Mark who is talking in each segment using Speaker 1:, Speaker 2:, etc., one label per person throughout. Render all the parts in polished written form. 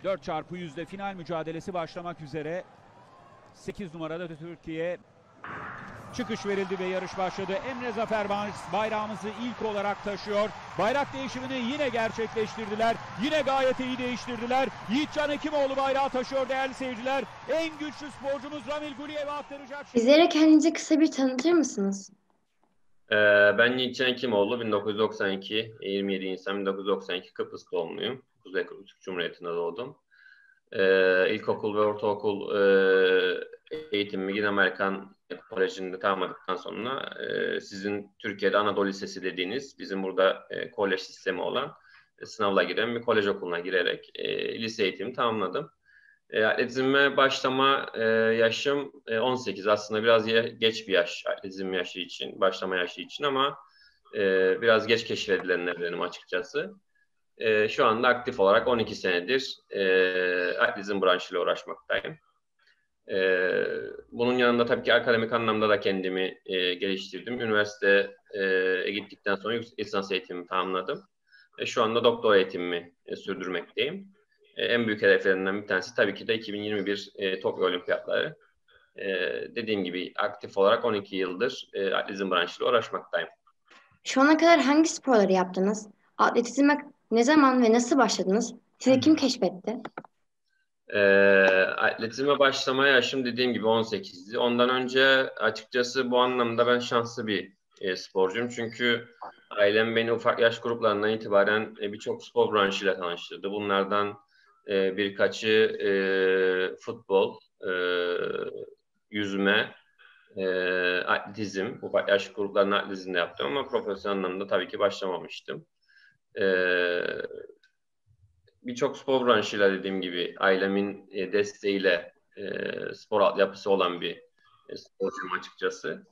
Speaker 1: 4x100'de final mücadelesi başlamak üzere. 8 numarada Türkiye çıkış verildi ve yarış başladı. Emre Zafer bayrağımızı ilk olarak taşıyor. Bayrak değişimini yine gerçekleştirdiler. Yine gayet iyi değiştirdiler. Yiğitcan Hekimoğlu bayrağı taşıyor değerli seyirciler. En güçlü sporcumuz Ramil Guliyev'e aktaracak.
Speaker 2: Bizlere kendinizi kısa bir tanıtır mısınız?
Speaker 3: Ben Yiğitcan Hekimoğlu, 1992, 27 Nisan 1992 Kıbrıs doğumluyum. Kuzey Kıbrıs Türk Cumhuriyeti'nde doğdum. İlkokul ve ortaokul eğitimimi yine Amerikan Koleji'nde tamamladıktan sonra sizin Türkiye'de Anadolu Lisesi dediğiniz, bizim burada kolej sistemi olan sınavla giren bir kolej okuluna girerek lise eğitimi tamamladım. Atletizme başlama yaşım 18. Aslında biraz geç bir yaş atletizm yaşı için, başlama yaşı için ama biraz geç keşfedilenlerdenim açıkçası. Şu anda aktif olarak 12 senedir atletizm branşıyla uğraşmaktayım. Bunun yanında tabii ki akademik anlamda da kendimi geliştirdim. Üniversiteye gittikten sonra yüksek lisans eğitimimi tamamladım. Şu anda doktora eğitimimi sürdürmekteyim. En büyük hedeflerimden bir tanesi tabii ki de 2021 Tokyo Olimpiyatları. Dediğim gibi aktif olarak 12 yıldır atletizm branşıyla uğraşmaktayım.
Speaker 2: Şu ana kadar hangi sporları yaptınız? Atletizme ne zaman ve nasıl başladınız? Sizi kim keşfetti?
Speaker 3: Atletizme başlama yaşım dediğim gibi 18'di. Ondan önce açıkçası bu anlamda ben şanslı bir sporcuyum. Çünkü ailem beni ufak yaş gruplarından itibaren birçok spor branşıyla tanıştırdı. Bunlardan birkaçı futbol, yüzme, atletizm. Ufak yaş gruplarının atletizmde yaptım ama profesyonel anlamda tabii ki başlamamıştım. Birçok spor branşıyla dediğim gibi ailemin desteğiyle spor altyapısı olan bir sporcuyum açıkçası.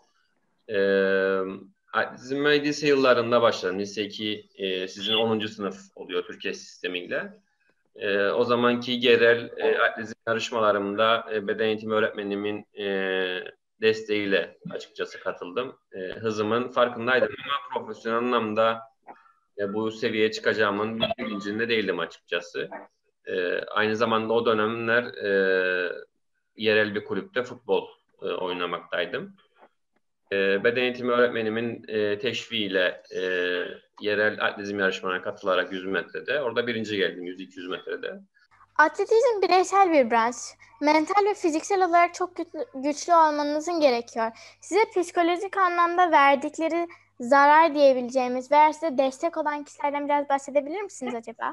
Speaker 3: Atletizme lise yıllarında başladım. Lise 2 sizin 10. sınıf oluyor Türkiye sistemiyle. O zamanki yerel atletizm yarışmalarımda beden eğitimi öğretmenimin desteğiyle açıkçası katıldım. Hızımın farkındaydım ama profesyonel anlamda bu seviyeye çıkacağımın bilincinde değildim açıkçası. Aynı zamanda o dönemler yerel bir kulüpte futbol oynamaktaydım. Beden eğitimi öğretmenimin teşviğiyle yerel atletizm yarışmalarına katılarak 100 metrede. Orada birinci geldim 100-200 metrede.
Speaker 4: Atletizm bireysel bir branş. Mental ve fiziksel olarak çok güçlü olmanızın gerekiyor. Size psikolojik anlamda verdikleri zarar diyebileceğimiz veya size destek olan kişilerden biraz bahsedebilir misiniz acaba?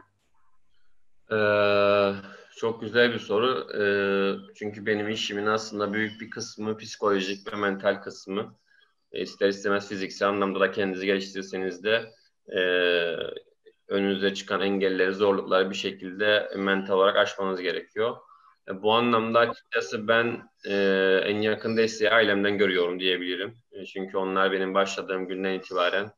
Speaker 3: Çok güzel bir soru. Çünkü benim işimin aslında büyük bir kısmı psikolojik ve mental kısmı. İster istemez fiziksel anlamda da kendinizi geliştirirseniz de önünüze çıkan engelleri, zorlukları bir şekilde mental olarak aşmanız gerekiyor. Bu anlamda açıkçası ben en yakın desteği ailemden görüyorum diyebilirim. Çünkü onlar benim başladığım günden itibaren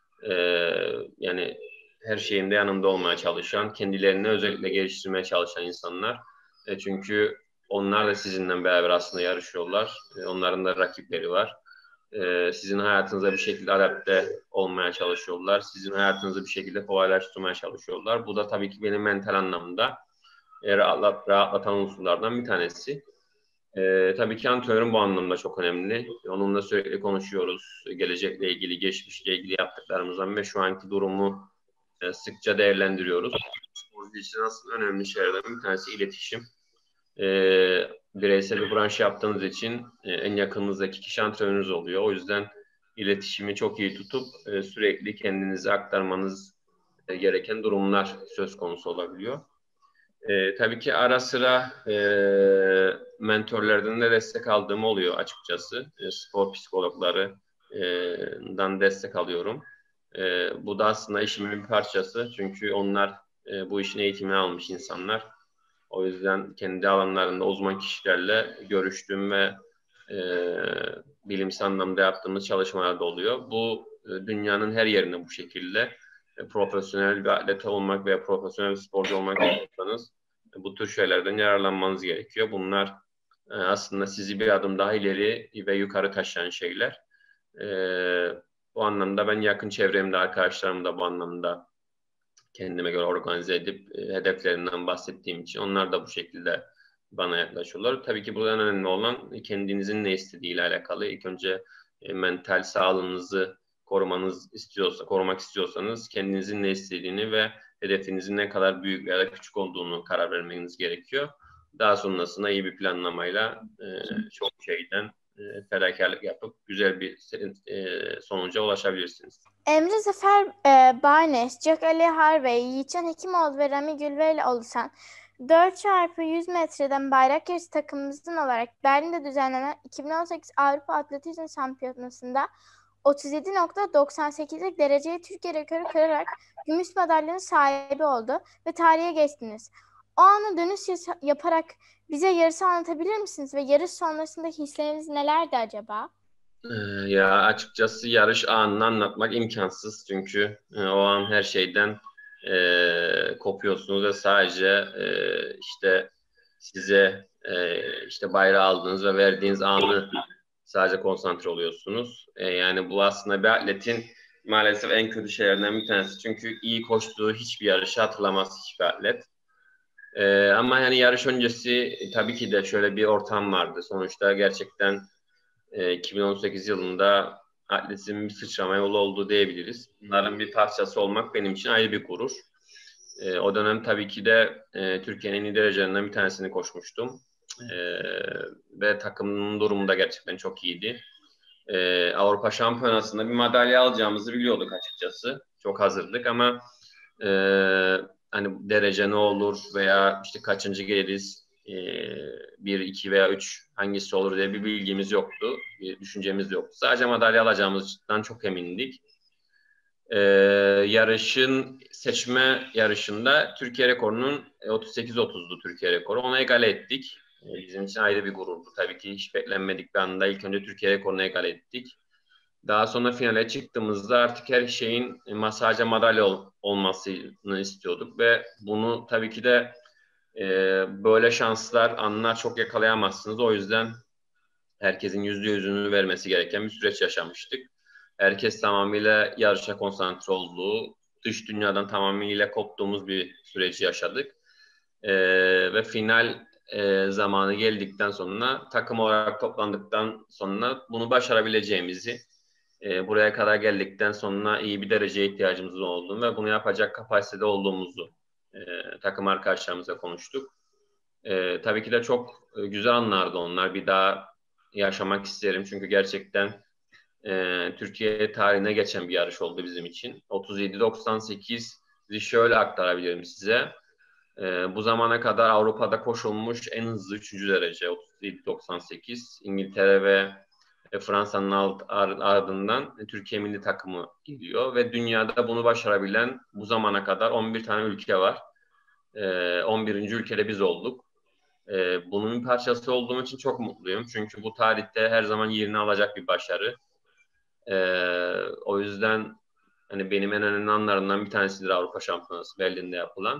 Speaker 3: yani her şeyimde yanımda olmaya çalışan, kendilerini özellikle geliştirmeye çalışan insanlar. Çünkü onlar da sizinle beraber aslında yarışıyorlar. Onların da rakipleri var. Sizin hayatınıza bir şekilde adapte olmaya çalışıyorlar. Sizin hayatınızı bir şekilde kolaylaştırmaya çalışıyorlar. Bu da tabii ki benim mental anlamda rahatlatan unsurlardan bir tanesi. Tabii ki antrenörüm bu anlamda çok önemli. Onunla sürekli konuşuyoruz. Gelecekle ilgili, geçmişle ilgili yaptıklarımızdan ve şu anki durumu sıkça değerlendiriyoruz. Sporcu için aslında önemli şeylerden bir tanesi iletişim. Bireysel bir branş yaptığınız için en yakınınızdaki kişi antrenörünüz oluyor. O yüzden iletişimi çok iyi tutup sürekli kendinize aktarmanız gereken durumlar söz konusu olabiliyor. Tabii ki ara sıra mentörlerden de destek aldığım oluyor açıkçası. Spor psikologlarından destek alıyorum. Bu da aslında işimin bir parçası. Çünkü onlar bu işin eğitimini almış insanlar. O yüzden kendi alanlarında uzman kişilerle görüştüğüm ve bilimsel anlamda yaptığımız çalışmalar da oluyor. Bu dünyanın her yerine bu şekilde profesyonel bir atlet olmak veya profesyonel bir sporcu olmak istiyorsanız bu tür şeylerden yararlanmanız gerekiyor. Bunlar aslında sizi bir adım daha ileri ve yukarı taşıyan şeyler. Bu anlamda ben yakın çevremde arkadaşlarım da bu anlamda kendime göre organize edip hedeflerinden bahsettiğim için onlar da bu şekilde bana yaklaşıyorlar. Tabii ki burada en önemli olan kendinizin ne istediğiyle alakalı. İlk önce mental sağlığınızı korumak istiyorsanız kendinizin ne istediğini ve hedefinizin ne kadar büyük ya da küçük olduğunu karar vermeniz gerekiyor. Daha sonrasında iyi bir planlamayla çok şeyden fedakarlık yapıp güzel bir sonuca ulaşabilirsiniz.
Speaker 4: Emre Zafer Barnes, Jack Ali Harvey, Yiğitcan Hekimoğlu ve Rami Gülve ile oluşan 4x100 metreden bayrak yarışı takımımızın olarak Berlin'de düzenlenen 2018 Avrupa Atletizm Şampiyonası'nda 37.98'lik dereceyi Türkiye rekoru kırarak gümüş madalyanın sahibi oldu ve tarihe geçtiniz. O ana dönüş yaparak bize yarışı anlatabilir misiniz ve yarış sonrasında hisleriniz nelerdi acaba?
Speaker 3: Ya açıkçası yarış anını anlatmak imkansız çünkü o an her şeyden kopuyorsunuz ve sadece işte size işte bayrağı aldığınız ve verdiğiniz anı sadece konsantre oluyorsunuz. Yani bu aslında bir atletin maalesef en kötü şeylerden bir tanesi. Çünkü iyi koştuğu hiçbir yarışı hatırlamaz hiçbir atlet. Ama yani yarış öncesi tabii ki de şöyle bir ortam vardı. Sonuçta gerçekten 2018 yılında atletizmin bir sıçrama yolu olduğu diyebiliriz. Bunların bir parçası olmak benim için ayrı bir gurur. O dönem tabii ki de Türkiye'nin en iyi derecelerinden bir tanesini koşmuştum. Ve takımın durumu da gerçekten çok iyiydi. Avrupa Şampiyonası'nda bir madalya alacağımızı biliyorduk açıkçası. Çok hazırdık ama hani derece ne olur veya işte kaçıncı geliriz, 1, 2 veya 3 hangisi olur diye bir bilgimiz yoktu. Bir düşüncemiz yoktu. Sadece madalya alacağımızdan çok emindik. Yarışın seçme yarışında Türkiye rekorunun 38-30'du Türkiye rekoru. Onu egale ettik. Bizim için ayrı bir gururdu. Tabii ki hiç beklenmedik bir anda ilk önce Türkiye rekorunu egale ettik. Daha sonra finale çıktığımızda artık her şeyin sadece madalya olmasını istiyorduk ve bunu tabii ki de böyle şanslar, anlar çok yakalayamazsınız. O yüzden herkesin %100'ünü vermesi gereken bir süreç yaşamıştık. Herkes tamamıyla yarışa konsantre olduğu, dış dünyadan tamamıyla koptuğumuz bir süreci yaşadık. Ve final zamanı geldikten sonra, takım olarak toplandıktan sonra bunu başarabileceğimizi, buraya kadar geldikten sonra iyi bir dereceye ihtiyacımız olduğunu ve bunu yapacak kapasitede olduğumuzu takım arkadaşlarımızla konuştuk. Tabii ki de çok güzel anlardı onlar. Bir daha yaşamak isterim çünkü gerçekten Türkiye tarihine geçen bir yarış oldu bizim için. 37-98'i şöyle aktarabilirim size. Bu zamana kadar Avrupa'da koşulmuş en hızlı 3. derece 37-98. İngiltere ve Fransa'nın ardından Türkiye milli takımı geliyor ve dünyada bunu başarabilen bu zamana kadar 11 tane ülke var. 11. ülkede biz olduk. Bunun bir parçası olduğum için çok mutluyum. Çünkü bu tarihte her zaman yerini alacak bir başarı. O yüzden hani benim en önemli anlarımdan bir tanesidir Avrupa Şampiyonası Berlin'de yapılan.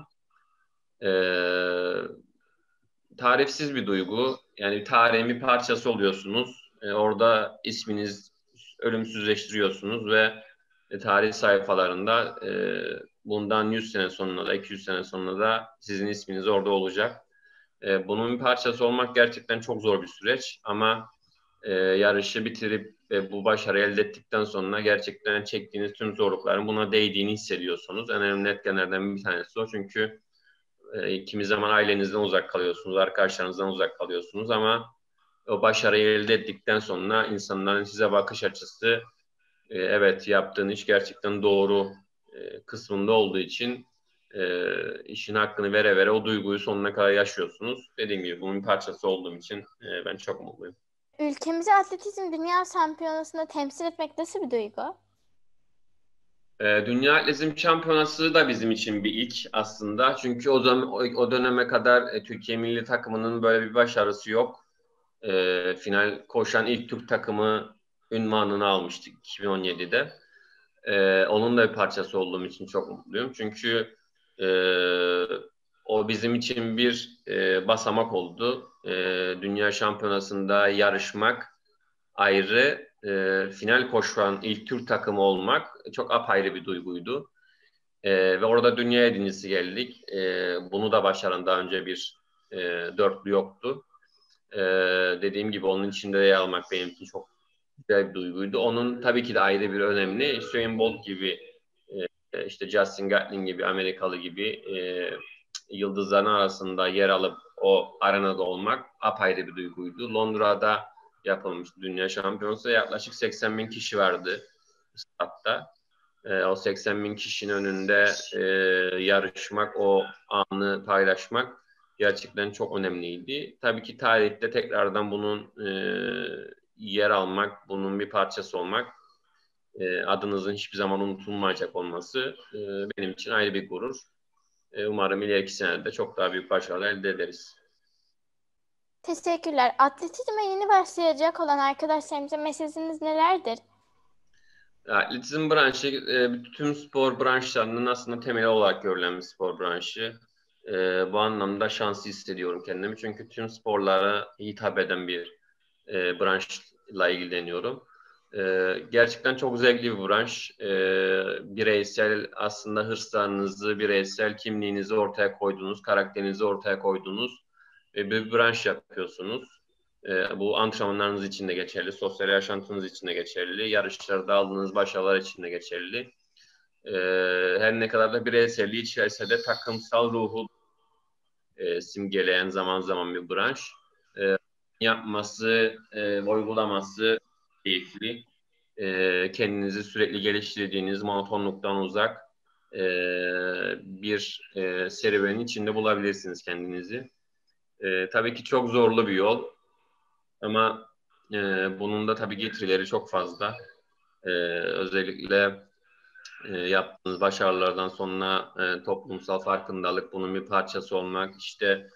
Speaker 3: Tarifsiz bir duygu. Yani tarihin bir parçası oluyorsunuz. Orada isminiz ölümsüzleştiriyorsunuz ve tarih sayfalarında bundan 100 sene sonra da 200 sene sonra da sizin isminiz orada olacak. Bunun bir parçası olmak gerçekten çok zor bir süreç ama yarışı bitirip ve bu başarıyı elde ettikten sonra gerçekten çektiğiniz tüm zorlukların buna değdiğini hissediyorsunuz. En önemli etkenlerden bir tanesi o. Çünkü kimi zaman ailenizden uzak kalıyorsunuz, arkadaşlarınızdan uzak kalıyorsunuz ama o başarıyı elde ettikten sonra insanların size bakış açısı evet yaptığın iş gerçekten doğru kısmında olduğu için işin hakkını vere vere o duyguyu sonuna kadar yaşıyorsunuz. Dediğim gibi bunun bir parçası olduğum için ben çok mutluyum.
Speaker 4: Ülkemizi atletizm dünya şampiyonasında temsil etmek nasıl bir duygu?
Speaker 3: Dünya Atletizm Şampiyonası da bizim için bir ilk aslında. Çünkü o döneme kadar Türkiye milli takımının böyle bir başarısı yok. Final koşan ilk Türk takımı unvanını almıştık 2017'de. Onun da bir parçası olduğum için çok mutluyum. Çünkü o bizim için bir basamak oldu. Dünya Şampiyonası'nda yarışmak ayrı, final koşan ilk Türk takımı olmak çok apayrı bir duyguydu. Ve orada dünya yedincisi geldik. Bunu da başaran daha önce bir dörtlü yoktu. Dediğim gibi onun içinde yer almak benim için çok güzel bir duyguydu. Onun tabii ki de ayrı bir önemli. Usain Bolt gibi, işte Justin Gatlin gibi, Amerikalı gibi yıldızların arasında yer alıp o arenada olmak apayrı bir duyguydu. Londra'da yapılmıştı dünya şampiyonası. Yaklaşık 80 bin kişi vardı statta. O 80 bin kişinin önünde yarışmak, o anı paylaşmak gerçekten çok önemliydi. Tabii ki tarihte tekrardan bunun yer almak, bunun bir parçası olmak, adınızın hiçbir zaman unutulmayacak olması benim için ayrı bir gurur. Umarım ileriki senede çok daha büyük başarılar elde ederiz.
Speaker 4: Teşekkürler. Atletizme yeni başlayacak olan arkadaşlarımıza mesajınız nelerdir?
Speaker 3: Atletizm branşı tüm spor branşlarının aslında temeli olarak görülen bir spor branşı. Bu anlamda şanslı hissediyorum kendimi. Çünkü tüm sporlara hitap eden bir branşla ilgileniyorum. Gerçekten çok zevkli bir branş. Bireysel aslında hırslarınızı, bireysel kimliğinizi ortaya koyduğunuz, karakterinizi ortaya koyduğunuz bir branş yapıyorsunuz. Bu antrenmanlarınız için de geçerli, sosyal yaşantınız için de geçerli, yarışlarda aldığınız başarılar için de geçerli. Her ne kadar da bireyselliği içerse de takımsal ruhu simgeleyen zaman zaman bir branş. Yapması, uygulaması keyifli. Kendinizi sürekli geliştirdiğiniz, monotonluktan uzak bir serüvenin içinde bulabilirsiniz kendinizi. Tabii ki çok zorlu bir yol ama bunun da tabii getirileri çok fazla. Özellikle yaptığınız başarılardan sonra toplumsal farkındalık, bunun bir parçası olmak, işte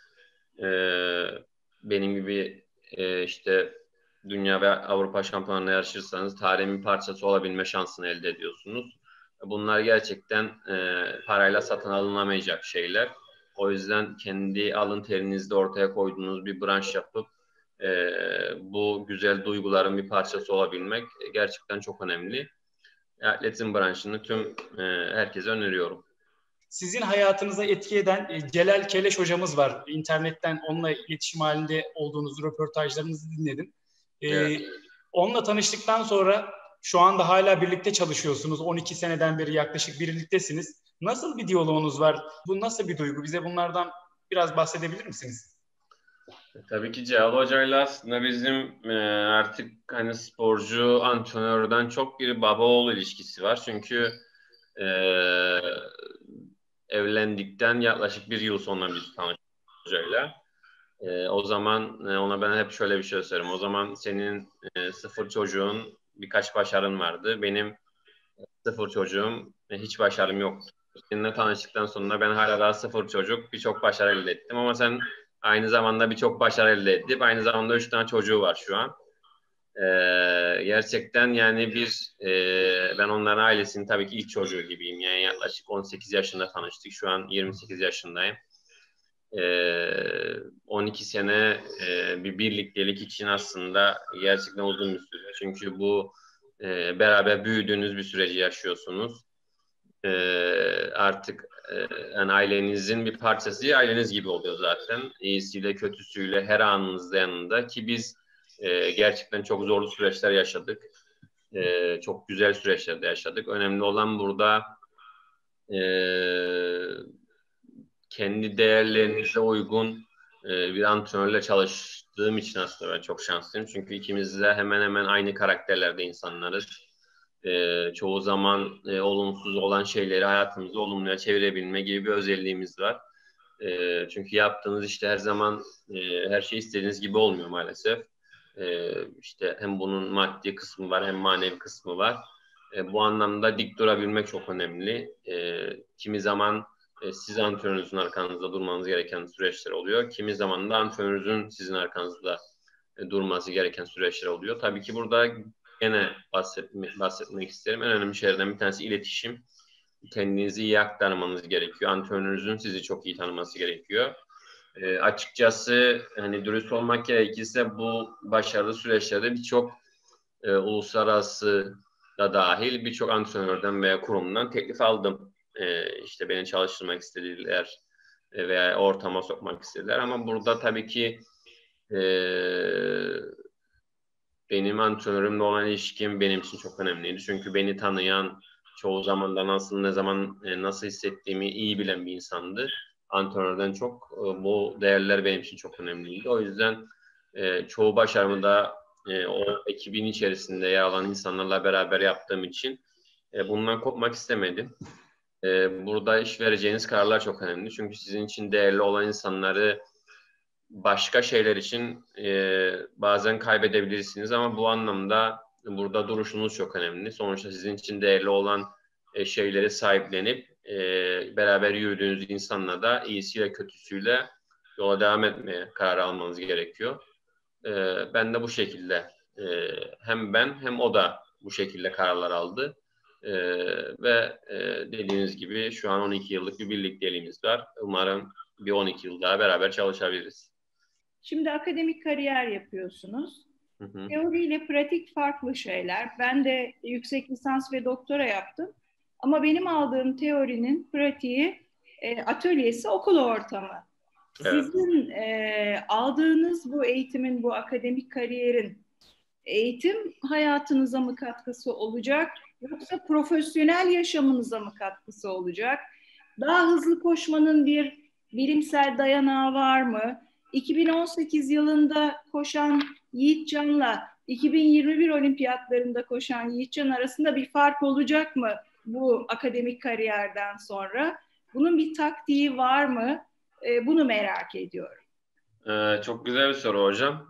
Speaker 3: benim gibi işte dünya ve Avrupa şampiyonlarına yarışırsanız tarihin bir parçası olabilme şansını elde ediyorsunuz. Bunlar gerçekten parayla satın alınamayacak şeyler. O yüzden kendi alın terinizde ortaya koyduğunuz bir branş yapıp bu güzel duyguların bir parçası olabilmek gerçekten çok önemli. Atletizm branşını tüm herkese öneriyorum.
Speaker 5: Sizin hayatınıza etki eden Celal Keleş hocamız var. İnternetten onunla iletişim halinde olduğunuz röportajlarınızı dinledim.
Speaker 3: Evet.
Speaker 5: Onunla tanıştıktan sonra şu anda hala birlikte çalışıyorsunuz. 12 seneden beri yaklaşık birliktesiniz. Nasıl bir diyaloğunuz var? Bu nasıl bir duygu? Bize bunlardan biraz bahsedebilir misiniz?
Speaker 3: Tabii ki Celal Hoca'yla aslında bizim artık hani sporcu antrenörden çok bir baba oğul ilişkisi var. Çünkü e, evlendikten yaklaşık bir yıl sonra biz tanıştık Hoca'yla. O zaman ona ben hep şöyle bir şey söylerim. O zaman senin sıfır çocuğun, birkaç başarın vardı. Benim sıfır çocuğum, hiç başarım yoktu. Seninle tanıştıktan sonra ben hala daha sıfır çocuk, birçok başarı elde ettim. Ama sen aynı zamanda birçok başarı elde edip aynı zamanda 3 tane çocuğu var şu an. Gerçekten yani ben onların ailesinin tabii ki ilk çocuğu gibiyim. Yani yaklaşık 18 yaşında tanıştık. Şu an 28 yaşındayım. 12 sene bir birliktelik için aslında gerçekten uzun bir süre. Çünkü bu beraber büyüdüğünüz bir süreci yaşıyorsunuz. Artık yani ailenizin bir parçası, aileniz gibi oluyor zaten. İyisiyle kötüsüyle her anınızda yanında ki biz gerçekten çok zorlu süreçler yaşadık. Çok güzel süreçler de yaşadık. Önemli olan burada kendi değerlerinize uygun bir antrenörle çalıştığım için aslında ben çok şanslıyım. Çünkü ikimiz de hemen hemen aynı karakterlerde insanlarız. Çoğu zaman olumsuz olan şeyleri hayatımızda olumluya çevirebilme gibi bir özelliğimiz var. Çünkü yaptığınız işte her zaman her şey istediğiniz gibi olmuyor maalesef. İşte hem bunun maddi kısmı var hem manevi kısmı var. Bu anlamda dik durabilmek çok önemli. Kimi zaman siz antrenörünüzün arkanızda durmanız gereken süreçler oluyor. Kimi zaman da antrenörünüzün sizin arkanızda durması gereken süreçler oluyor. Tabii ki burada gene bahsetmek isterim. En önemli şeylerden bir tanesi iletişim. Kendinizi iyi aktarmanız gerekiyor. Antrenörünüzün sizi çok iyi tanıması gerekiyor. Açıkçası hani dürüst olmak gerekirse bu başarılı süreçlerde birçok uluslararası da dahil birçok antrenörden veya kurumdan teklif aldım. işte beni çalıştırmak istediler veya ortama sokmak istediler. Ama burada tabii ki benim antrenörümle olan ilişkim benim için çok önemliydi. Çünkü beni tanıyan, çoğu zaman da nasıl, ne zaman, nasıl hissettiğimi iyi bilen bir insandı. Antrenörden çok bu değerler benim için çok önemliydi. O yüzden çoğu başarımı da o ekibin içerisinde yer alan insanlarla beraber yaptığım için bundan kopmak istemedim. Burada iş vereceğiniz kararlar çok önemli. Çünkü sizin için değerli olan insanları başka şeyler için bazen kaybedebilirsiniz ama bu anlamda burada duruşunuz çok önemli. Sonuçta sizin için değerli olan şeyleri sahiplenip beraber yürüdüğünüz insanla da iyisiyle kötüsüyle yola devam etmeye karar almanız gerekiyor. Ben de bu şekilde hem ben hem o da bu şekilde kararlar aldı. Ve dediğiniz gibi şu an 12 yıllık bir birlikteliğimiz var. Umarım bir 12 yıl daha beraber çalışabiliriz.
Speaker 6: Şimdi akademik kariyer yapıyorsunuz.
Speaker 3: Hı hı.
Speaker 6: Teori ile pratik farklı şeyler. Ben de yüksek lisans ve doktora yaptım. Ama benim aldığım teorinin pratiği atölyesi okul ortamı.
Speaker 3: Evet.
Speaker 6: Sizin aldığınız bu eğitimin, bu akademik kariyerin eğitim hayatınıza mı katkısı olacak yoksa profesyonel yaşamınıza mı katkısı olacak? Daha hızlı koşmanın bir bilimsel dayanağı var mı? 2018 yılında koşan Yiğitcan'la 2021 olimpiyatlarında koşan Yiğitcan arasında bir fark olacak mı bu akademik kariyerden sonra? Bunun bir taktiği var mı? Bunu merak ediyorum.
Speaker 3: Çok güzel bir soru hocam.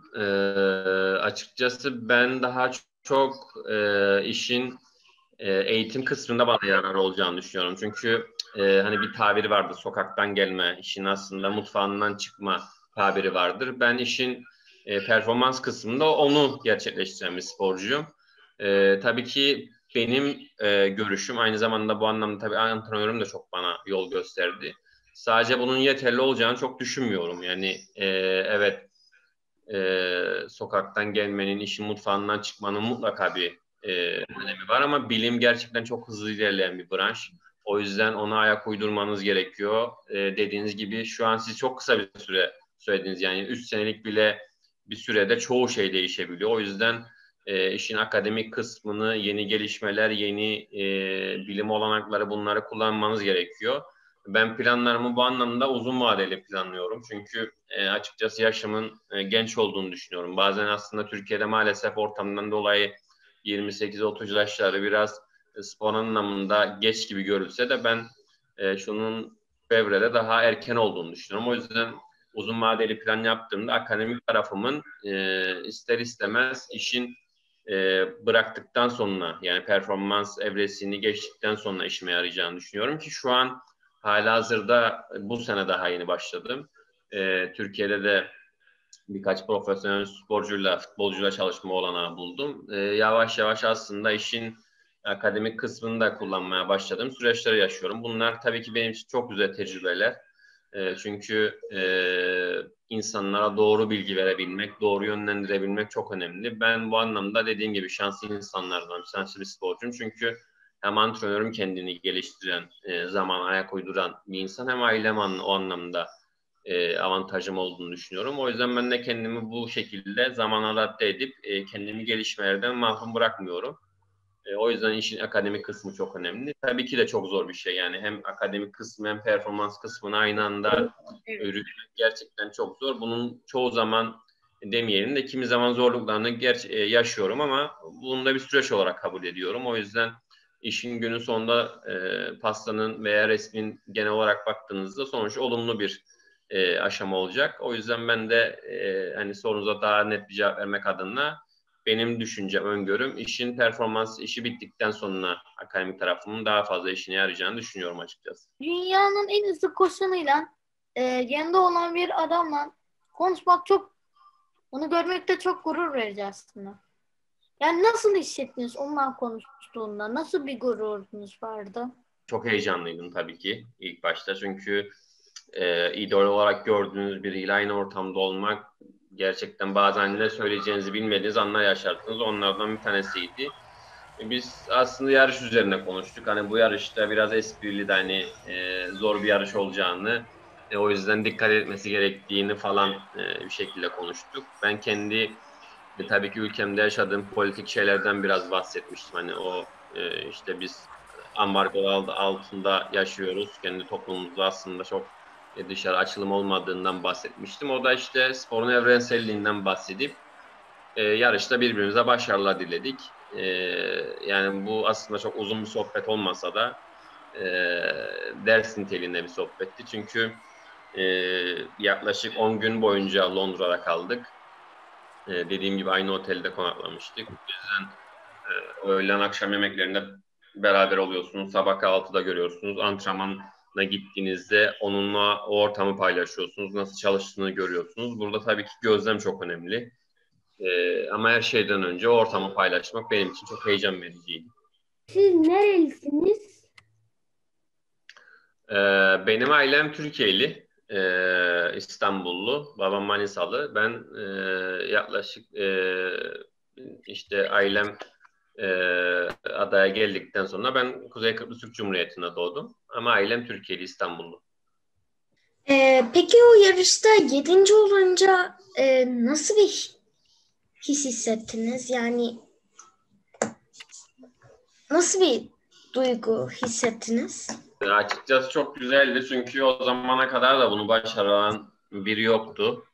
Speaker 3: Açıkçası ben daha çok işin eğitim kısmında bana yarar olacağını düşünüyorum. Çünkü hani bir tabiri vardır, sokaktan gelme, işin aslında mutfağından çıkma tabiri vardır. Ben işin performans kısmında onu gerçekleştiren bir sporcuyum. Tabii ki benim görüşüm aynı zamanda bu anlamda tabii antrenörüm de çok bana yol gösterdi. Sadece bunun yeterli olacağını çok düşünmüyorum. Yani evet, sokaktan gelmenin, işin mutfağından çıkmanın mutlaka bir önemi var ama bilim gerçekten çok hızlı ilerleyen bir branş. O yüzden ona ayak uydurmanız gerekiyor. Dediğiniz gibi şu an siz çok kısa bir süre söylediniz. Yani 3 senelik bile bir sürede çoğu şey değişebiliyor. O yüzden işin akademik kısmını, yeni gelişmeler, yeni bilim olanakları bunları kullanmanız gerekiyor. Ben planlarımı bu anlamda uzun vadeli planlıyorum. Çünkü açıkçası yaşımın genç olduğunu düşünüyorum. Bazen aslında Türkiye'de maalesef ortamdan dolayı 28-30 yaşları biraz spor anlamında geç gibi görülse de ben şunun çevrede daha erken olduğunu düşünüyorum. O yüzden uzun vadeli plan yaptığımda akademik tarafımın ister istemez işin bıraktıktan sonra, yani performans evresini geçtikten sonra işime yarayacağını düşünüyorum ki şu an halihazırda bu sene daha yeni başladım. Türkiye'de de birkaç profesyonel sporcuyla, futbolcuyla çalışma olanağı buldum. Yavaş yavaş aslında işin akademik kısmını da kullanmaya başladığım süreçleri yaşıyorum. Bunlar tabii ki benim için çok güzel tecrübeler. Çünkü insanlara doğru bilgi verebilmek, doğru yönlendirebilmek çok önemli. Ben bu anlamda dediğim gibi şanslı insanlardan, şanslı bir sporcuyum. Çünkü hem antrenörüm kendini geliştiren, zaman ayak uyduran bir insan, hem ailem o anlamda avantajım olduğunu düşünüyorum. O yüzden ben de kendimi bu şekilde zaman adapte edip kendimi gelişmelerden mahrum bırakmıyorum. O yüzden işin akademik kısmı çok önemli. Tabii ki de çok zor bir şey. Yani hem akademik kısmı hem performans kısmını aynı anda yürütmek gerçekten çok zor. Bunun çoğu zaman demeyelim de kimi zaman zorluklarını yaşıyorum ama bunu da bir süreç olarak kabul ediyorum. O yüzden işin günün sonunda pastanın veya resmin genel olarak baktığınızda sonuç olumlu bir aşama olacak. O yüzden ben de hani sorunuza daha net bir cevap vermek adına benim düşüncem, öngörüm işin performans işi bittikten sonra akademik tarafımın daha fazla işine yarayacağını düşünüyorum açıkçası.
Speaker 7: Dünyanın en hızlı koşanıyla yanında olan bir adamla konuşmak onu görmekte çok gurur verici aslında. Yani nasıl hissettiniz onunla konuştuğunda? Nasıl bir gururunuz vardı?
Speaker 3: Çok heyecanlıydım tabii ki ilk başta. Çünkü idol olarak gördüğünüz biriyle aynı ortamda olmak gerçekten bazen ne söyleyeceğinizi bilmediğiniz anlar yaşarsınız. Onlardan bir tanesiydi. Biz aslında yarış üzerine konuştuk. Hani bu yarışta biraz esprili de hani zor bir yarış olacağını, o yüzden dikkat etmesi gerektiğini falan bir şekilde konuştuk. Ben kendi tabii ki ülkemde yaşadığım politik şeylerden biraz bahsetmiştim. Hani o işte biz ambargo altında yaşıyoruz. Kendi toplumumuzda aslında çok dışarı açılım olmadığından bahsetmiştim. O da işte sporun evrenselliğinden bahsedip yarışta birbirimize başarılar diledik. Yani bu aslında çok uzun bir sohbet olmasa da e, ders niteliğinde bir sohbetti. Çünkü e, yaklaşık 10 gün boyunca Londra'da kaldık. Dediğim gibi aynı otelde konaklamıştık. O yüzden öğlen akşam yemeklerinde beraber oluyorsunuz. Sabah kahvaltıda görüyorsunuz. Antrenmana gittiğinizde onunla o ortamı paylaşıyorsunuz. Nasıl çalıştığını görüyorsunuz. Burada tabii ki gözlem çok önemli. Ama her şeyden önce o ortamı paylaşmak benim için çok heyecan vericiydi.
Speaker 7: Siz nerelisiniz?
Speaker 3: Benim ailem Türkiye'li, İstanbullu. Babam Manisalı. Ben yaklaşık işte ailem e, adaya geldikten sonra ben Kuzey Kıbrıs Türk Cumhuriyeti'nde doğdum. Ama ailem Türkiye'li, İstanbullu.
Speaker 2: Peki o yarışta 7. olunca nasıl bir his hissettiniz? Yani nasıl bir duygu hissettiniz?
Speaker 3: Açıkçası çok güzeldi çünkü o zamana kadar da bunu başaran biri yoktu.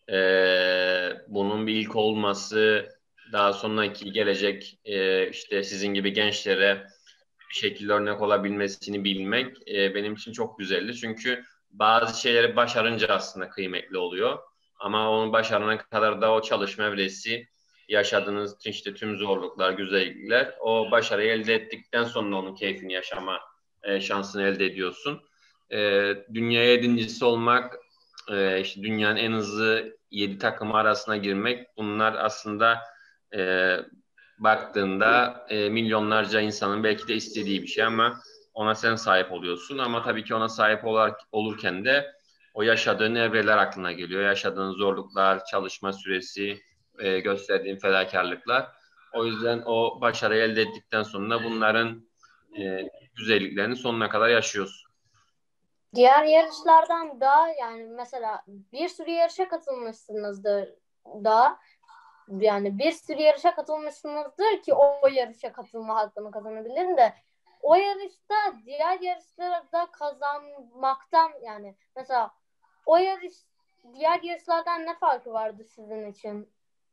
Speaker 3: Bunun bir ilk olması, daha sonraki gelecek işte sizin gibi gençlere bir şekilde örnek olabilmesini bilmek benim için çok güzeldi. Çünkü bazı şeyleri başarınca aslında kıymetli oluyor. Ama onu başarana kadar da o çalışma evresi, yaşadığınız işte tüm zorluklar, güzellikler, o başarıyı elde ettikten sonra onun keyfini yaşama şansını elde ediyorsun. Dünya yedincisi olmak, işte dünyanın en hızlı 7 takımı arasına girmek, bunlar aslında e, baktığında milyonlarca insanın belki de istediği bir şey ama ona sen sahip oluyorsun. Ama tabii ki ona sahip olurken de o yaşadığın evreler aklına geliyor. Yaşadığın zorluklar, çalışma süresi, gösterdiğin fedakarlıklar. O yüzden o başarıyı elde ettikten sonra bunların güzelliklerini sonuna kadar yaşıyorsun.
Speaker 8: Diğer yarışlardan da yani mesela bir sürü yarışa katılmışsınızdır da yani bir sürü yarışa katılmışsınızdır ki o yarışa katılma hakkını kazanabilirim de o yarışta diğer yarışlarda kazanmaktan yani mesela o yarış diğer yarışlardan ne farkı vardı sizin için?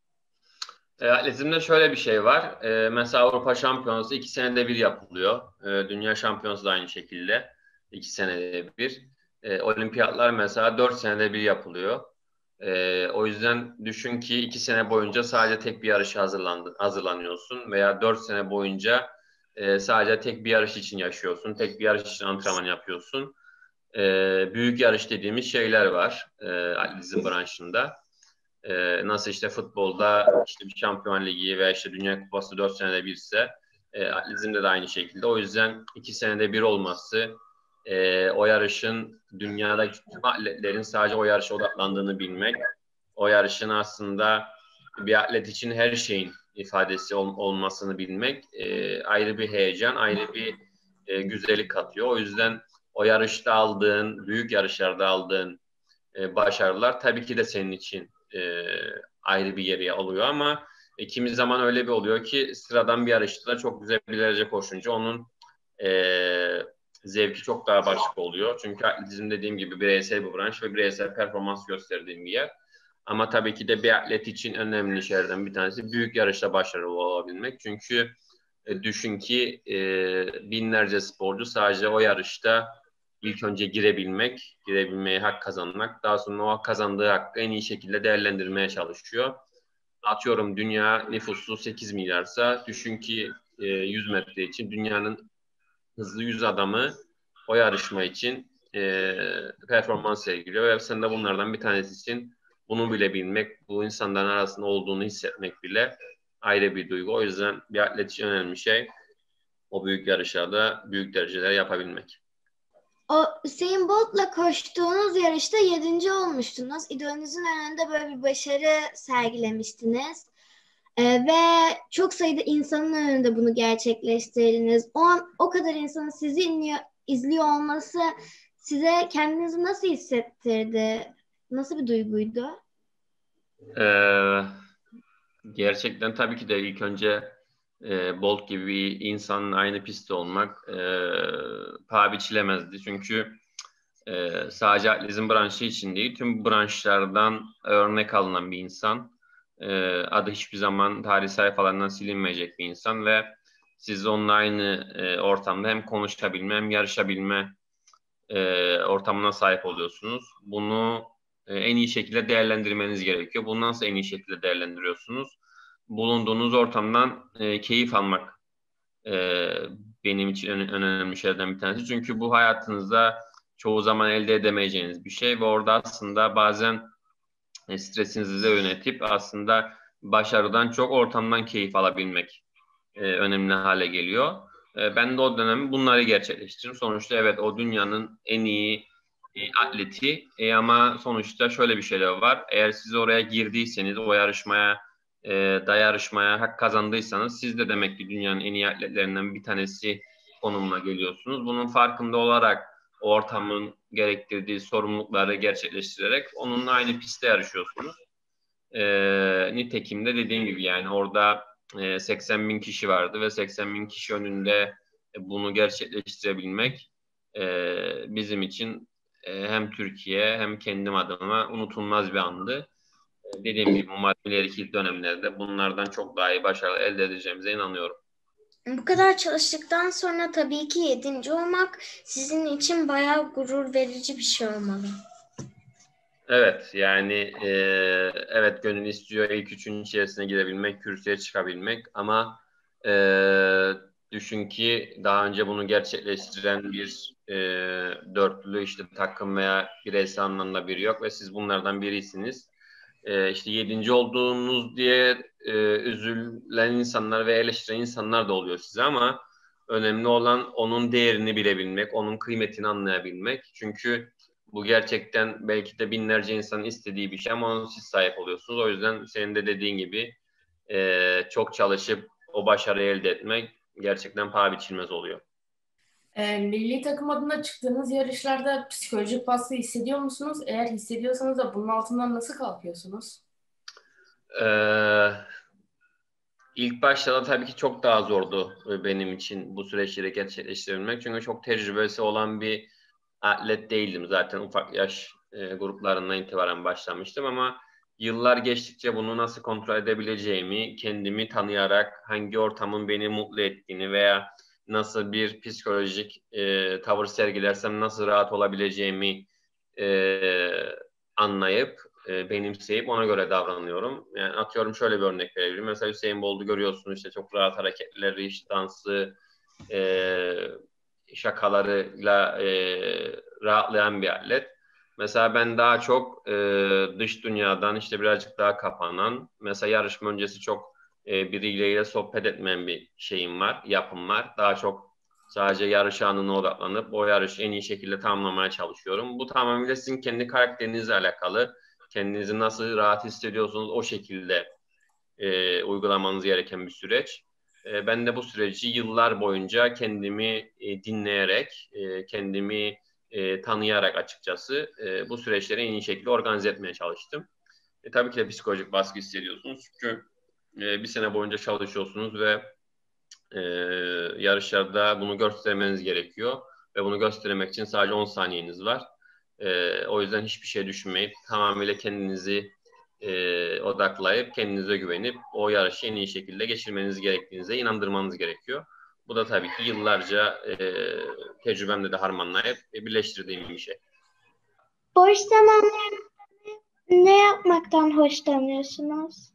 Speaker 3: Atletizmde şöyle bir şey var. Mesela Avrupa Şampiyonası 2 senede bir yapılıyor. Dünya Şampiyonası da aynı şekilde 2 senede bir. Olimpiyatlar mesela 4 senede bir yapılıyor. O yüzden düşün ki 2 sene boyunca sadece tek bir yarışa hazırlanıyorsun veya 4 sene boyunca sadece tek bir yarış için yaşıyorsun. Tek bir yarış için antrenman yapıyorsun. Büyük yarış dediğimiz şeyler var atletizm branşında. Nasıl işte futbolda işte bir Şampiyon Ligi veya işte Dünya Kupası 4 senede birse atletizmde de aynı şekilde. O yüzden 2 senede bir olması o yarışın dünyadaki tüm atletlerin sadece o yarışa odaklandığını bilmek, o yarışın aslında bir atlet için her şeyin ifadesi olmasını bilmek ayrı bir heyecan, ayrı bir güzellik katıyor. O yüzden o yarışta aldığın, büyük yarışlarda aldığın başarılar tabii ki de senin için ayrı bir yeri alıyor ama kimi zaman öyle bir oluyor ki sıradan bir yarışta da çok güzel bir derece koşunca onun zevki çok daha başka oluyor. Çünkü atletizm dediğim gibi bireysel bir branş ve bireysel performans gösterdiğim bir yer. Ama tabii ki de bir atlet için önemli şeylerden bir tanesi büyük yarışta başarılı olabilmek. Çünkü düşün ki binlerce sporcu sadece o yarışta ilk önce girebilmeye hak kazanmak, daha sonra o kazandığı hakkı en iyi şekilde değerlendirmeye çalışıyor. Atıyorum dünya nüfusu 8 milyarsa düşün ki 100 metre için dünyanın hızlı 100 adamı o yarışma için performans sergiliyor ve sen de bunlardan bir tanesisin. Bunu bile bilmek, bu insanların arasında olduğunu hissetmek bile ayrı bir duygu. O yüzden bir atlet için önemli şey o büyük yarışlarda büyük dereceler yapabilmek.
Speaker 2: O Usain Bolt'la koştuğunuz yarışta 7. olmuştunuz. İdolünüzün önünde böyle bir başarı sergilemiştiniz. Ve çok sayıda insanın önünde bunu gerçekleştirdiniz. O an o kadar insanın sizi izliyor olması size kendinizi nasıl hissettirdi? Nasıl bir duyguydu?
Speaker 3: Ee, Gerçekten tabii ki de ilk önce Bolt gibi bir insanın aynı pistte olmak paha biçilemezdi. Çünkü sadece atletizm branşı için değil, tüm branşlardan örnek alınan bir insan. Adı hiçbir zaman tarih sayfalarından silinmeyecek bir insan ve siz onunla aynı ortamda hem konuşabilme hem yarışabilme ortamına sahip oluyorsunuz. Bunu en iyi şekilde değerlendirmeniz gerekiyor. Bunu nasıl en iyi şekilde değerlendiriyorsunuz? Bulunduğunuz ortamdan keyif almak e, benim için önemli şeylerden bir tanesi. Çünkü bu hayatınızda çoğu zaman elde edemeyeceğiniz bir şey ve orada aslında bazen stresinizi de yönetip aslında başarıdan çok ortamdan keyif alabilmek önemli hale geliyor. Ben de o dönem bunları gerçekleştirdim. Sonuçta evet o dünyanın en iyi atleti ama sonuçta şöyle bir şey de var. Eğer siz oraya girdiyseniz o yarışmaya yarışmaya hak kazandıysanız siz de demek ki dünyanın en iyi atletlerinden bir tanesi konumuna geliyorsunuz. Bunun farkında olarak o ortamın gerektirdiği sorumlulukları gerçekleştirerek onunla aynı pistte yarışıyorsunuz. Nitekim de dediğim gibi yani orada 80 bin kişi vardı ve 80 bin kişi önünde bunu gerçekleştirebilmek bizim için hem Türkiye hem kendim adıma unutulmaz bir andı. Dediğim gibi umarım ileriki dönemlerde bunlardan çok daha iyi başarı elde edeceğimize inanıyorum.
Speaker 2: Bu kadar çalıştıktan sonra tabii ki 7. olmak sizin için bayağı gurur verici bir şey olmalı.
Speaker 3: Evet yani evet gönül istiyor ilk üçün içerisine girebilmek, kürsüye çıkabilmek ama düşün ki daha önce bunu gerçekleştiren bir dörtlü işte takım veya bireysel anlamda biri yok ve siz bunlardan birisiniz. İşte 7. olduğunuz diye üzülen insanlar ve eleştiren insanlar da oluyor size ama önemli olan onun değerini bilebilmek, onun kıymetini anlayabilmek. Çünkü bu gerçekten belki de binlerce insanın istediği bir şey ama onu siz sahip oluyorsunuz. O yüzden senin de dediğin gibi çok çalışıp o başarıyı elde etmek gerçekten paha biçilmez oluyor.
Speaker 9: Milli takım adına çıktığınız yarışlarda psikolojik baskı hissediyor musunuz? Eğer hissediyorsanız da bunun altından nasıl kalkıyorsunuz?
Speaker 3: İlk başta da tabii ki çok daha zordu benim için bu süreçleri gerçekleştirebilmek. Çünkü çok tecrübesi olan bir atlet değildim. Zaten ufak yaş gruplarından itibaren başlamıştım ama yıllar geçtikçe bunu nasıl kontrol edebileceğimi, kendimi tanıyarak hangi ortamın beni mutlu ettiğini veya nasıl bir psikolojik tavır sergilersem nasıl rahat olabileceğimi anlayıp benimseyip ona göre davranıyorum. Yani atıyorum şöyle bir örnek verebilirim. Mesela Hüseyin Bolt'u görüyorsunuz işte çok rahat hareketleri, işte dansı, şakalarıyla rahatlayan bir atlet. Mesela ben daha çok dış dünyadan işte birazcık daha kapanan, mesela yarışma öncesi çok biriyle sohbet etmeyen bir şeyim var, yapım var. Daha çok sadece yarış anına odaklanıp o yarışı en iyi şekilde tamamlamaya çalışıyorum. Bu tamamıyla sizin kendi karakterinizle alakalı. Kendinizi nasıl rahat hissediyorsunuz o şekilde uygulamanız gereken bir süreç. Ben de bu süreci yıllar boyunca kendimi dinleyerek, kendimi tanıyarak açıkçası bu süreçleri en iyi şekilde organize etmeye çalıştım. Tabii ki de psikolojik baskı hissediyorsunuz çünkü bir sene boyunca çalışıyorsunuz ve yarışlarda bunu göstermeniz gerekiyor ve bunu göstermek için sadece 10 saniyeniz var. O yüzden hiçbir şey düşünmeyip tamamıyla kendinizi odaklayıp kendinize güvenip o yarışı en iyi şekilde geçirmeniz gerektiğinize inandırmanız gerekiyor. Bu da tabii ki yıllarca tecrübemle de harmanlayıp birleştirdiğim bir şey.
Speaker 2: Boş zamanlarda ne yapmaktan hoşlanıyorsunuz?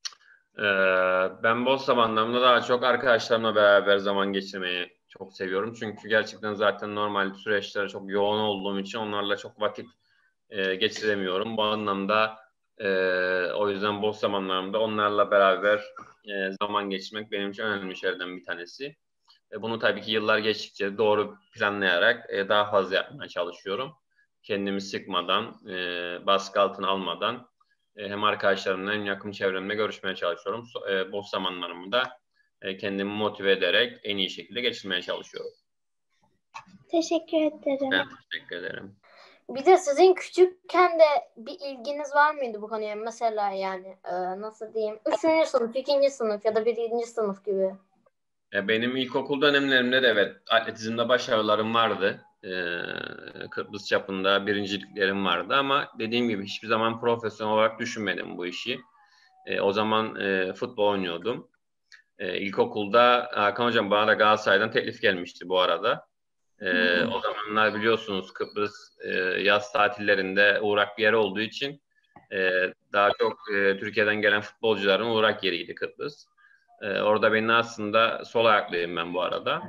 Speaker 3: Ben boş zamanlarımda daha çok arkadaşlarımla beraber zaman geçirmeyi çok seviyorum. Çünkü gerçekten zaten normal süreçlere çok yoğun olduğum için onlarla çok vakit geçiremiyorum. Bu anlamda o yüzden boş zamanlarımda onlarla beraber zaman geçirmek benim için önemli şeylerden bir tanesi. Bunu tabii ki yıllar geçtikçe doğru planlayarak daha fazla yapmaya çalışıyorum. Kendimi sıkmadan, baskı altına almadan hem arkadaşlarımla hem yakın çevremle görüşmeye çalışıyorum. Boş zamanlarımı da kendimi motive ederek en iyi şekilde geçirmeye çalışıyorum.
Speaker 2: Teşekkür ederim.
Speaker 3: Ben teşekkür ederim.
Speaker 8: Bir de sizin küçükken de bir ilginiz var mıydı bu konuya? Mesela yani nasıl diyeyim? 3. sınıf, 2. sınıf ya da 1. sınıf gibi.
Speaker 3: Benim ilkokul dönemlerimde de evet atletizmde başarılarım vardı. Kıbrıs çapında birinciliklerim vardı ama dediğim gibi hiçbir zaman profesyonel olarak düşünmedim bu işi. O zaman futbol oynuyordum. İlkokulda Hakan Hocam bana da Galatasaray'dan teklif gelmişti bu arada. O zamanlar biliyorsunuz Kıbrıs yaz tatillerinde uğrak bir yer olduğu için daha çok Türkiye'den gelen futbolcuların uğrak yeriydi Kıbrıs. Orada benim aslında sol ayaklıyım ben bu arada.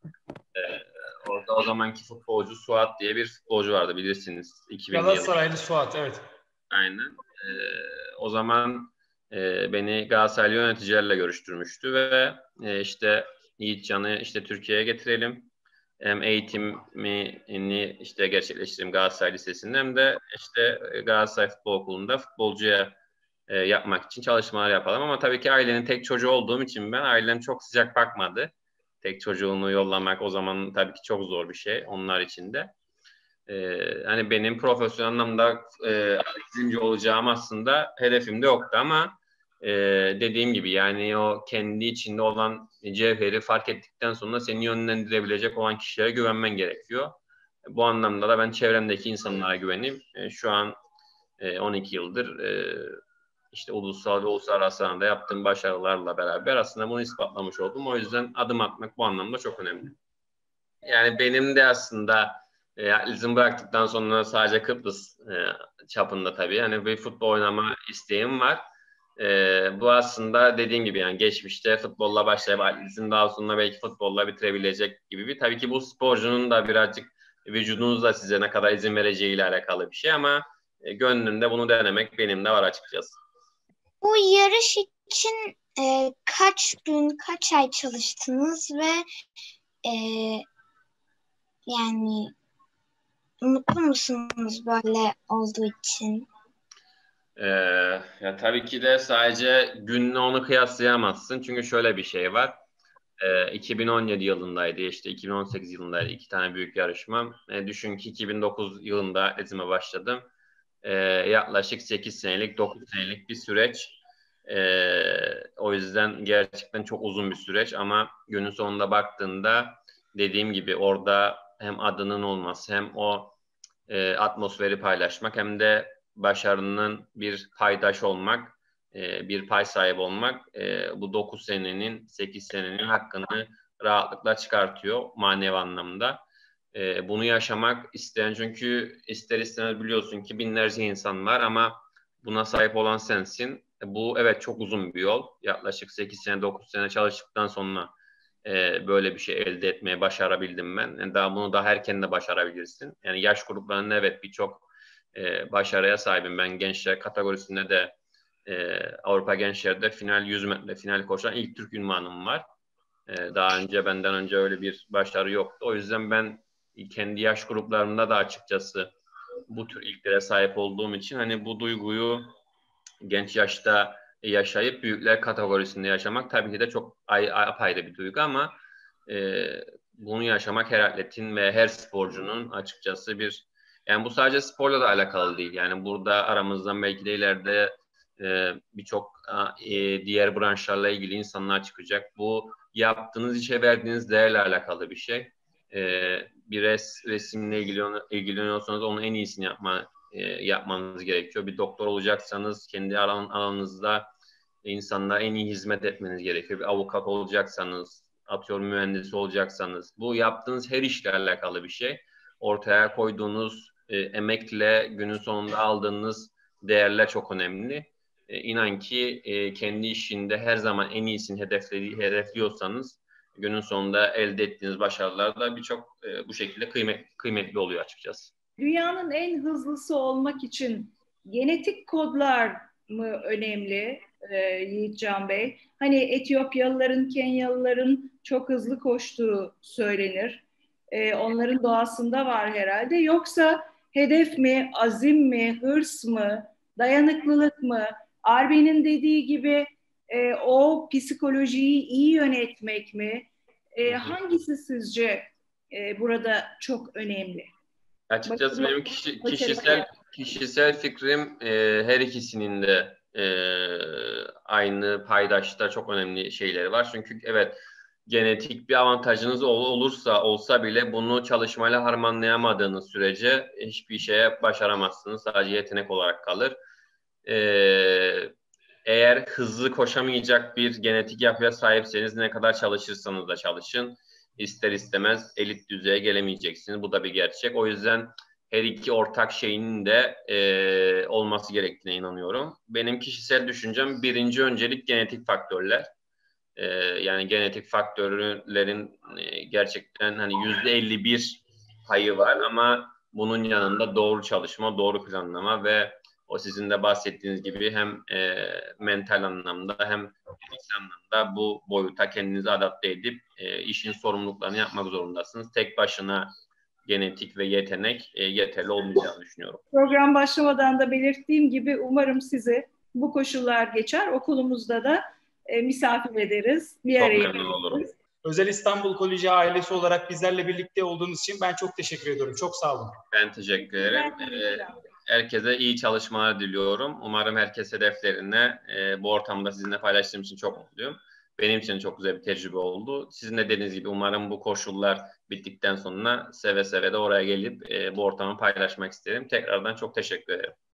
Speaker 3: Orada o zamanki futbolcu Suat diye bir futbolcu vardı bilirsiniz. 2000'li
Speaker 5: Galatasaraylı Suat, evet.
Speaker 3: Aynen. O zaman beni Galatasaraylı yöneticilerle görüştürmüştü ve işte Yiğitcan'ı işte Türkiye'ye getirelim. Hem eğitimini işte gerçekleştireyim Galatasaray Lisesi'nde hem de işte Galatasaray Futbol Okulu'nda futbolcuya yapmak için çalışmalar yapalım. Ama tabii ki ailenin tek çocuğu olduğum için ailem çok sıcak bakmadı. Tek çocuğunu yollamak o zaman tabii ki çok zor bir şey onlar için de. Hani benim profesyonel anlamda atletizmci olacağım aslında hedefimde yoktu ama dediğim gibi yani o kendi içinde olan cevheri fark ettikten sonra seni yönlendirebilecek olan kişilere güvenmen gerekiyor. Bu anlamda da ben çevremdeki insanlara güveneyim. Şu an 12 yıldır işte ulusal ve uluslararası alanda yaptığım başarılarla beraber aslında bunu ispatlamış oldum. O yüzden adım atmak bu anlamda çok önemli. Yani benim de aslında atletizm bıraktıktan sonra sadece Kıbrıs çapında tabii yani bir futbol oynama isteğim var. Bu aslında dediğim gibi yani geçmişte futbolla başlayıp atletizm daha sonra belki futbolla bitirebilecek gibi bir. Tabii ki bu sporcunun da birazcık vücudunuzla size ne kadar izin vereceğiyle alakalı bir şey ama gönlümde bunu denemek benim de var açıkçası.
Speaker 2: Bu yarış için kaç gün, kaç ay çalıştınız ve yani mutlu musunuz böyle olduğu için?
Speaker 3: Ya tabii ki de sadece günle onu kıyaslayamazsın. Çünkü şöyle bir şey var. 2017 yılındaydı işte 2018 yılındaydı 2 tane büyük yarışmam. Düşün ki 2009 yılında atletizme başladım. Yaklaşık 8 senelik 9 senelik bir süreç. O yüzden gerçekten çok uzun bir süreç ama günün sonunda baktığında dediğim gibi orada hem adının olması hem o atmosferi paylaşmak hem de başarının bir paydaş olmak, bir pay sahibi olmak bu 9 senenin, 8 senenin hakkını rahatlıkla çıkartıyor manevi anlamda. Bunu yaşamak isteyen çünkü ister istemez biliyorsun ki binlerce insan var ama buna sahip olan sensin. Bu evet çok uzun bir yol. Yaklaşık 8 sene, 9 sene çalıştıktan sonra böyle bir şey elde etmeye başarabildim ben. Yani daha bunu daha erken de başarabilirsin. Yani yaş gruplarında evet birçok başarıya sahibim. Ben gençler kategorisinde de Avrupa Gençler'de final 100 metre final koşan ilk Türk ünvanım var. Daha önce benden önce öyle bir başarı yoktu. O yüzden ben kendi yaş gruplarımda da açıkçası bu tür ilklere sahip olduğum için hani bu duyguyu genç yaşta yaşayıp büyükler kategorisinde yaşamak tabii ki de çok apayrı bir duygu ama bunu yaşamak her atletin ve her sporcunun açıkçası bir yani bu sadece sporla da alakalı değil. Yani burada aramızdan belki de ileride birçok diğer branşlarla ilgili insanlar çıkacak. Bu yaptığınız işe verdiğiniz değerle alakalı bir şey. Bir resimle ilgileniyorsanız onun en iyisini yapmanız gerekiyor. Bir doktor olacaksanız kendi alanınızda insanlara en iyi hizmet etmeniz gerekiyor. Bir avukat olacaksanız, atıyorum mühendis olacaksanız bu yaptığınız her işle alakalı bir şey. Ortaya koyduğunuz emekle günün sonunda aldığınız değerler çok önemli. İnan ki kendi işinde her zaman en iyisini hedefliyorsanız günün sonunda elde ettiğiniz başarılar da birçok bu şekilde kıymetli oluyor açıkçası.
Speaker 6: Dünyanın en hızlısı olmak için genetik kodlar mı önemli Yiğitcan Bey? Hani Etiyopyalıların, Kenyalıların çok hızlı koştuğu söylenir. Onların doğasında var herhalde. Yoksa hedef mi, azim mi, hırs mı? dayanıklılık mı? Arbe'nin dediği gibi o psikolojiyi iyi yönetmek mi? Hangisi sizce burada çok önemli?
Speaker 3: Açıkçası benim
Speaker 6: Başarılı.
Speaker 3: kişisel fikrim her ikisinin de aynı paydaşta çok önemli şeyleri var. Çünkü evet, genetik bir avantajınız olsa bile bunu çalışmayla harmanlayamadığınız sürece hiçbir şeye başaramazsınız. Sadece yetenek olarak kalır. Eğer hızlı koşamayacak bir genetik yapıya sahipseniz ne kadar çalışırsanız da çalışın, ister istemez elit düzeye gelemeyeceksiniz. Bu da bir gerçek. O yüzden her iki ortak şeyin de olması gerektiğine inanıyorum. Benim kişisel düşüncem, birinci öncelik genetik faktörler. Yani genetik faktörlerin gerçekten hani %51 payı var ama bunun yanında doğru çalışma, doğru planlama ve o sizin de bahsettiğiniz gibi hem mental anlamda hem fiziksel anlamda bu boyuta kendinizi adapte edip işin sorumluluklarını yapmak zorundasınız. Tek başına genetik ve yetenek yeterli olmayacağını düşünüyorum.
Speaker 6: Program başlamadan da belirttiğim gibi umarım sizi bu koşullar geçer. Okulumuzda da misafir ederiz. Bir
Speaker 3: Çok
Speaker 6: araya
Speaker 3: memnun olurum.
Speaker 5: Özel İstanbul Koleji ailesi olarak bizlerle birlikte olduğunuz için ben çok teşekkür ediyorum. Çok sağ olun.
Speaker 3: Ben teşekkür ederim. Herkese iyi çalışmalar diliyorum. Umarım herkes hedeflerine bu ortamda sizinle paylaştığım için çok mutluyum. Benim için çok güzel bir tecrübe oldu. Sizin de dediğiniz gibi umarım bu koşullar bittikten sonra seve seve de oraya gelip bu ortamı paylaşmak isterim. Tekrardan çok teşekkür ederim.